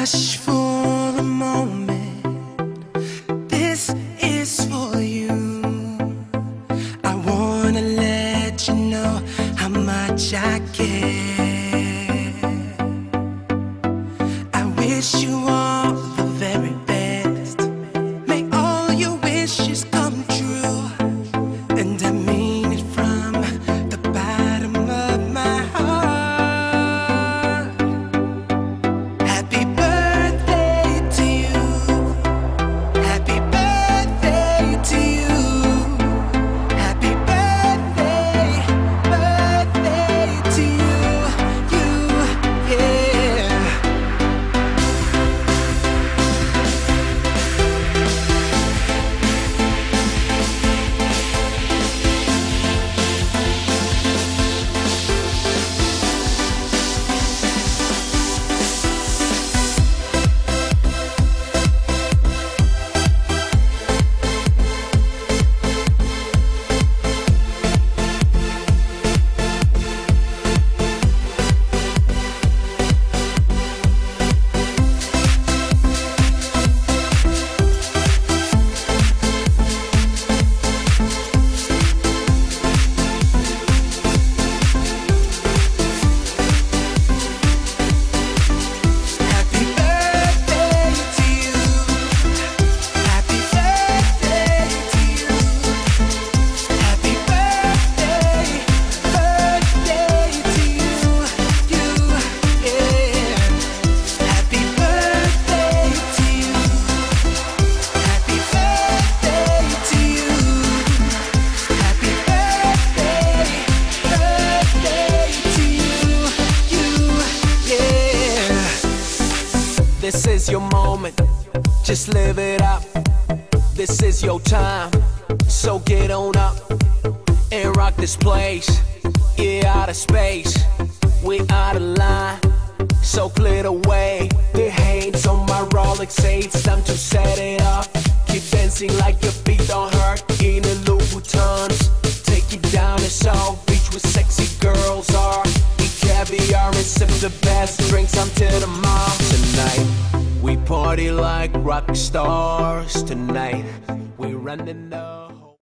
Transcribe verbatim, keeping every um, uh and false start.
Hush for a moment, this is for you. I wanna let you know how much I care. I wish you all the very best. May all your wishes come true, and I mean it from the bottom of my heart. Happy birthday to you. Happy birthday to you. Happy birthday, birthday to you, you, yeah. Happy birthday to you. Happy birthday to you. Happy birthday, birthday to you, you, yeah. Happy birthday to you. Happy birthday to you. Happy birthday, birthday to you, you, yeah. This is your moment, just live it up. This is your time, so get on up and rock this place. Yeah, out of space, we out of line, so clear the way. The hands on my Rolex, say it's time to set it up. Keep dancing like your feet don't hurt in the Louboutins. Take you down to South Beach where sexy girls are. Eat caviar and sip the best drinks until the mom. Tonight we party like rock stars. Tonight we running up.